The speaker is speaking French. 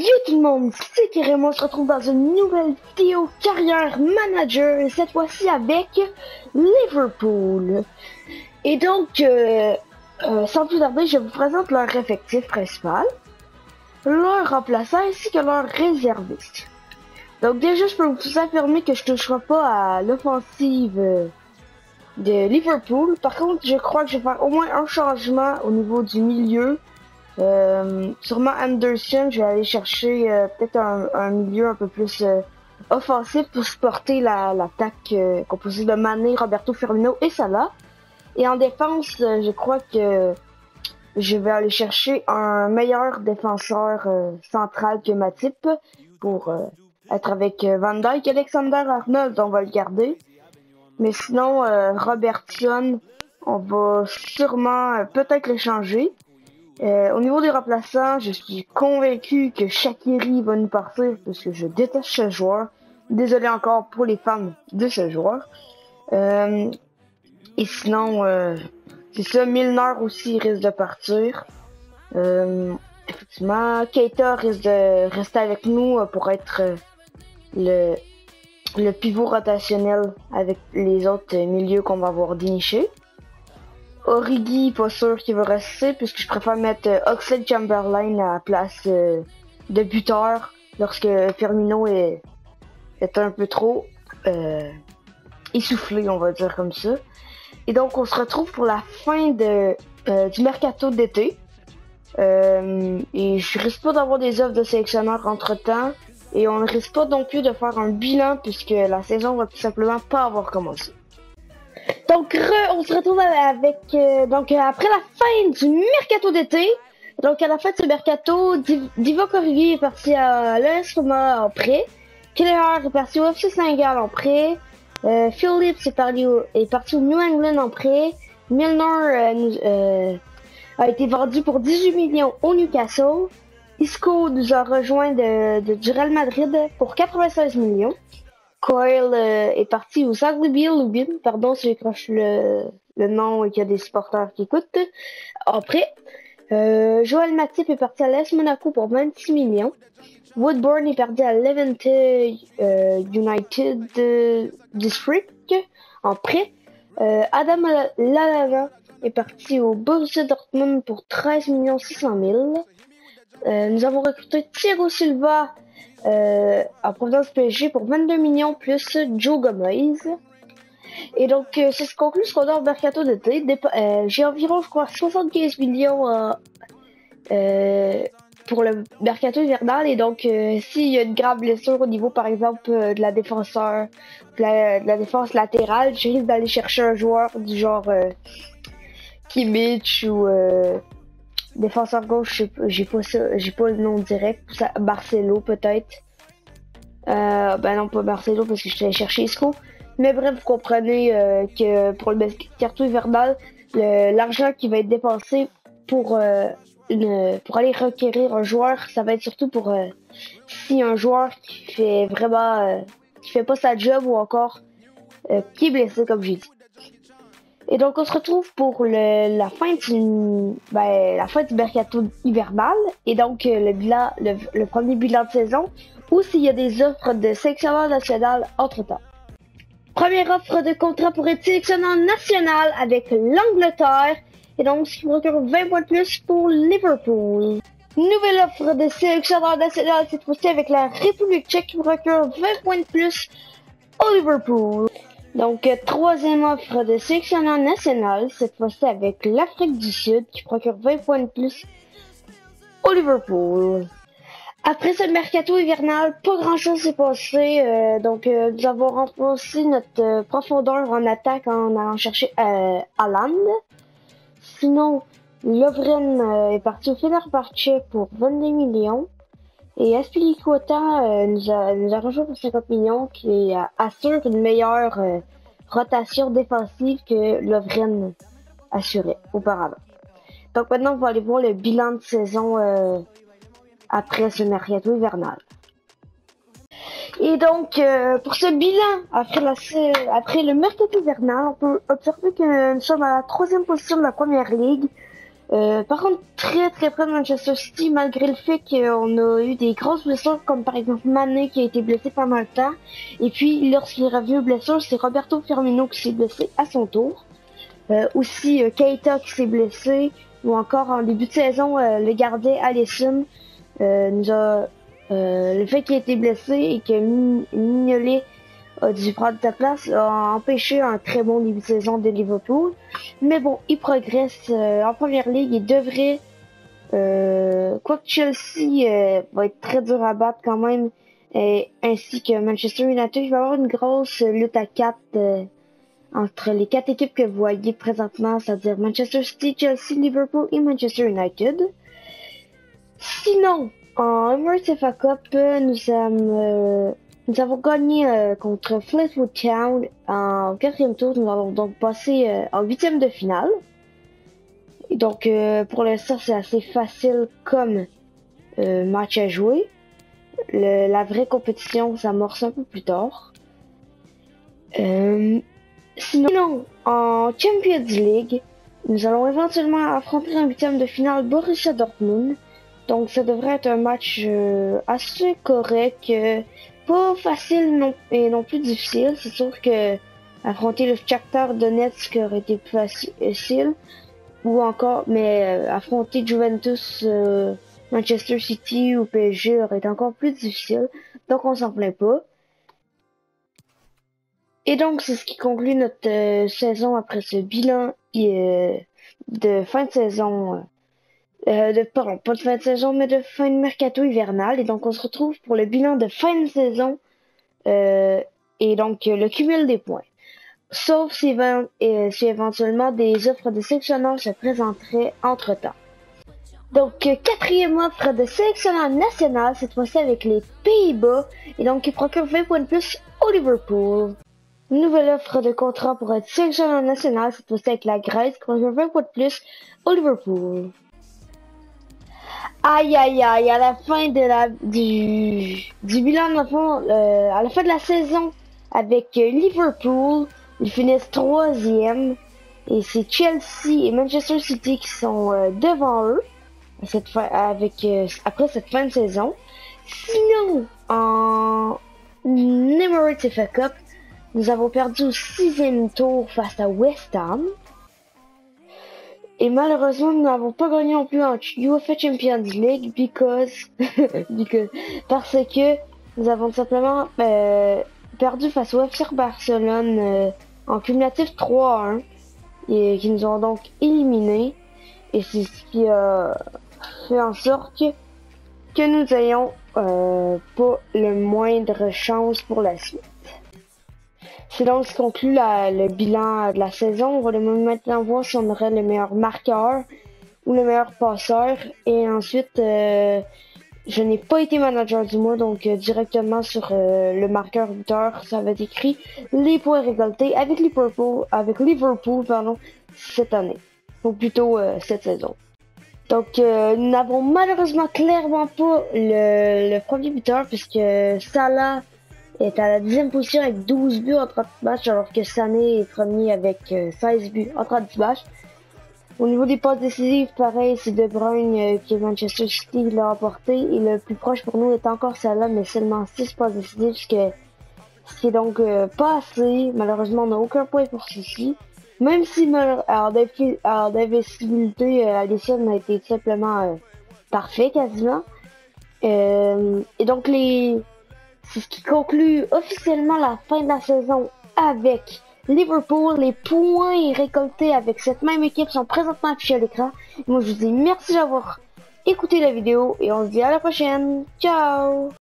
Yo tout le monde, c'est Kérémo, on se retrouve dans une nouvelle vidéo carrière manager, et cette fois-ci avec Liverpool. Et donc, sans plus tarder, je vous présente leur effectif principal, leur remplaçant ainsi que leur réserviste. Donc déjà, je peux vous affirmer que je ne toucherai pas à l'offensive de Liverpool. Par contre, je crois que je vais faire au moins un changement au niveau du milieu. Sûrement Anderson, je vais aller chercher peut-être un milieu un peu plus offensif pour supporter l'attaque composée de Mané, Roberto Firmino et Salah. Et en défense, je crois que je vais aller chercher un meilleur défenseur central que Matip pour être avec Van Dijk. Alexander-Arnold, on va le garder. Mais sinon, Robertson, on va sûrement peut-être l'échanger. Au niveau des remplaçants, je suis convaincu que Shaqiri va nous partir parce que je déteste ce joueur. Désolé encore pour les fans de ce joueur. Et sinon, c'est ça, Milner aussi risque de partir. Effectivement, Keita risque de rester avec nous pour être le pivot rotationnel avec les autres milieux qu'on va avoir dénichés. Origi, pas sûr qu'il va rester, puisque je préfère mettre Oxlade-Chamberlain à la place de buteur lorsque Firmino est un peu trop essoufflé, on va dire comme ça. Et donc, on se retrouve pour la fin du mercato d'été. Et je risque pas d'avoir des offres de sélectionneurs entre-temps. Et on ne risque pas non plus de faire un bilan, puisque la saison va tout simplement pas avoir commencé. Donc, on se retrouve avec, après la fin du mercato d'été. Donc, à la fin de ce mercato, Divock Origi est parti à l'AS Roma en prêt. Kelleher est parti au FC Saint-Gall en prêt. Phillips est parti au New England en prêt. Milner a été vendu pour 18 millions au Newcastle. Isco nous a rejoint du Real Madrid pour 96 millions. Coyle est parti au Zagreb, pardon si j'écroche le nom et qu'il y a des supporters qui écoutent. Après, Joel Matip est parti à l'AS Monaco pour 26 millions. Woodburn est parti à Levante United District en prêt. Adam Lallana est parti au Borussia Dortmund pour 13 600 000. Nous avons recruté Thiago Silva en provenance du PSG pour 22 millions plus Joe Gomez. Et donc, c'est ce conclut ce qu'on a au mercato d'été. J'ai environ, je crois, 75 millions pour le mercato hivernal. Et donc, s'il y a une grave blessure au niveau, par exemple, de la défenseur, de la défense latérale, je risque d'aller chercher un joueur du genre Kimmich ou défenseur gauche, j'ai pas le nom direct. Marcelo peut-être. Ben non, pas Marcelo parce que je suis allé chercher Isco. Mais bref, vous comprenez que pour le mercato hivernal, l'argent qui va être dépensé pour aller requérir un joueur, ça va être surtout pour si un joueur qui fait vraiment qui fait pas sa job ou encore qui est blessé comme j'ai dit. Et donc on se retrouve pour la fin du mercato hivernal et donc le premier bilan de saison ou s'il y a des offres de sélectionneur national entre-temps. Première offre de contrat pour être sélectionneur national avec l'Angleterre et donc ce qui procure 20 points de plus pour Liverpool. Nouvelle offre de sélectionneur national cette fois-ci avec la République tchèque qui procure 20 points de plus au Liverpool. Donc, troisième offre de sélectionneur national, cette fois-ci avec l'Afrique du Sud, qui procure 20 points de plus au Liverpool. Après ce mercato hivernal, pas grand-chose s'est passé. Nous avons renforcé notre profondeur en attaque en allant chercher Haaland. Sinon, Lovren est parti au Fenerbahçe pour 22 millions. Et Azpilicueta nous a rejoint pour 50 millions qui assure une meilleure rotation défensive que Lovren assurait auparavant. Donc maintenant, on va aller voir le bilan de saison après ce mercato hivernal. Et donc, pour ce bilan, après le mercato hivernal, on peut observer que nous sommes à la 3e position de la première ligue. Par contre, très près de Manchester City, malgré le fait qu'on a eu des grosses blessures, comme par exemple Mané qui a été blessé pendant le temps. Et puis, lorsqu'il est revenu aux blessures, c'est Roberto Firmino qui s'est blessé à son tour. Aussi, Keita qui s'est blessé. Ou encore, en début de saison, le gardien Alisson nous a... le fait qu'il ait été blessé et que Mignolet a dû prendre sa place a empêché un très bon début de saison de Liverpool. Mais bon, il progresse en première ligue et devrait... quoique Chelsea va être très dur à battre quand même, ainsi que Manchester United, il va y avoir une grosse lutte à 4 entre les 4 équipes que vous voyez présentement, c'est-à-dire Manchester City, Chelsea, Liverpool et Manchester United. Sinon, en Emirates FA Cup, nous avons gagné contre Fleetwood Town en 4e tour. Nous allons donc passer en 8e de finale. Et donc, pour l'instant, c'est assez facile comme match à jouer. La vraie compétition s'amorce un peu plus tard. Sinon, en Champions League, nous allons éventuellement affronter en 8e de finale Borussia Dortmund. Donc ça devrait être un match assez correct, pas facile non plus difficile. C'est sûr que affronter le Shakhtar Donetsk aurait été plus facile, ou encore, mais affronter Juventus, Manchester City ou PSG aurait été encore plus difficile. Donc on s'en plaint pas. Et donc c'est ce qui conclut notre saison après ce bilan de fin de saison. Pardon, pas de fin de saison, mais de fin de mercato hivernal. Et donc, on se retrouve pour le bilan de fin de saison et donc le cumul des points. Sauf si éventuellement des offres de sélectionneurs se présenteraient entre-temps. Donc, 4e offre de sélectionneur national, cette fois-ci avec les Pays-Bas, et donc qui procure 20 points de plus au Liverpool. Nouvelle offre de contrat pour être sélectionneur national, cette fois-ci avec la Grèce, qui procure 20 points de plus au Liverpool. Aïe aïe aïe, à la fin du bilan de fond, à la fin de la saison avec Liverpool, ils finissent 3e et c'est Chelsea et Manchester City qui sont devant eux après cette fin de saison. Sinon, en Emirates FA Cup, nous avons perdu au 6e tour face à West Ham. Et malheureusement, nous n'avons pas gagné non plus en UEFA Champions League parce que nous avons simplement perdu face au FC Barcelone en cumulatif 3-1 et qui nous ont donc éliminés. Et c'est ce qui a fait en sorte que nous ayons pas le moindre chance pour la suite. C'est donc ce qui conclut le bilan de la saison. On va maintenant voir si on aurait le meilleur marqueur ou le meilleur passeur. Et ensuite, je n'ai pas été manager du mois, donc directement sur le marqueur buteur, ça va être écrit les points récoltés avec Liverpool, cette année. Ou plutôt cette saison. Donc, nous n'avons malheureusement clairement pas le premier buteur, puisque Salah est à la 10e position avec 12 buts en 30 matchs, alors que Sané est premier avec 16 buts en 30 matchs. Au niveau des passes décisives, pareil, c'est De Bruyne qui est Manchester City qui l'a remporté. Et le plus proche pour nous est encore Salah, mais seulement 6 passes décisives, ce qui est donc pas assez. Malheureusement, on n'a aucun point pour ceci. Même si en d'investibilité, Alisson a été simplement parfait quasiment. Et donc c'est ce qui conclut officiellement la fin de la saison avec Liverpool. Les points récoltés avec cette même équipe sont présentement affichés à l'écran. Moi, je vous dis merci d'avoir écouté la vidéo et on se dit à la prochaine. Ciao!